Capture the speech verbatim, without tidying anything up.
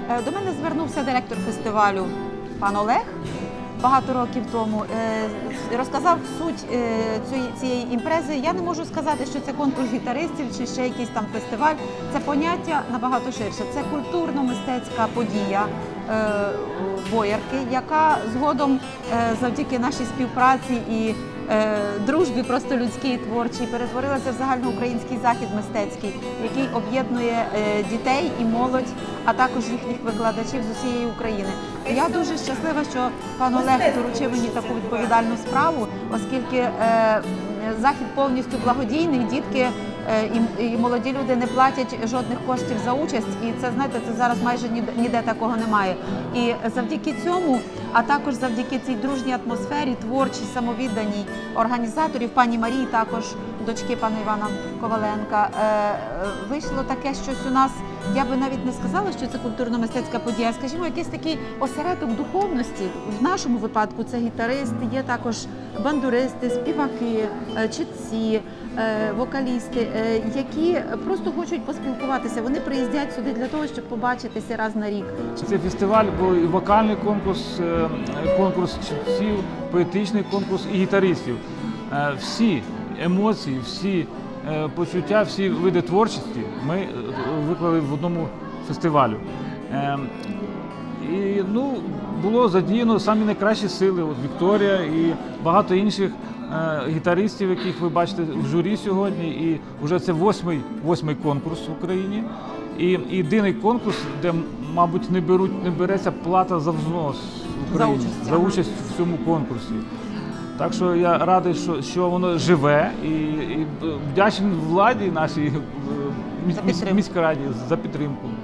До мене звернувся директор фестивалю пан Олег багато років тому, розказав суть цієї імпрези. Я не можу сказати, що це конкурс гітаристів чи ще якийсь там фестиваль. Це поняття набагато ширше. Це культурно-мистецька подія Боярки, яка згодом завдяки нашій співпраці і дружбі просто людській і творчій перетворилася в загальноукраїнський захід мистецький, який об'єднує дітей і молодь, а також їхніх викладачів з усієї України. Я дуже щаслива, що пан Олег доручив мені таку відповідальну справу, оскільки захід повністю благодійний, дітки і молоді люди не платять жодних коштів за участь, і це, знаєте, це зараз майже ніде такого немає. І завдяки цьому, а також завдяки цій дружній атмосфері, творчій, самовідданій організаторів, пані Марії, також дочки пана Івана Коваленка, вийшло таке щось у нас, я би навіть не сказала, що це культурно-мистецька подія, скажімо, якийсь такий осередок духовності. В нашому випадку це гітаристи, є також бандуристи, співаки, читці, вокалісти, які просто хочуть поспілкуватися. Вони приїздять сюди для того, щоб побачитися раз на рік. Цей фестиваль був і вокальний конкурс, конкурс читців, поетичний конкурс і гітаристів. Всі емоції, всі почуття, всі види творчості ми виклали в одному фестивалю. І, ну, було задіяно самі найкращі сили, от Вікторія і багато інших гітаристів, яких ви бачите в журі сьогодні. І вже це восьмий, восьмий конкурс в Україні. І єдиний конкурс, де, мабуть, не беруть, не береться плата за взнос в Україні, за участь, за участь в цьому конкурсі. Так що я радий, що, що воно живе, і, і вдячний владі нашій, міській раді за підтримку.